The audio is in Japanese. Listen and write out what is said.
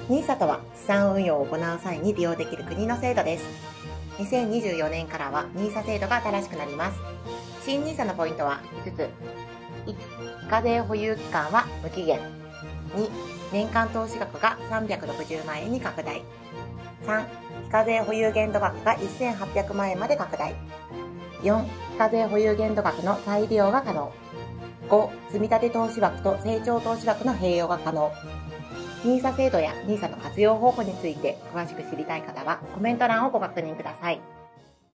NISA とは資産運用を行う際に利用できる国の制度です。2024年からは NISA 制度が新しくなります。新 NISA のポイントは5つ。1、非課税保有期間は無期限。2、年間投資額が360万円に拡大。3、非課税保有限度額が1800万円まで拡大。4、非課税保有限度額の再利用が可能。5、積立投資枠と成長投資枠の併用が可能。NISA 制度や NISA の活用方法について詳しく知りたい方はコメント欄をご確認ください。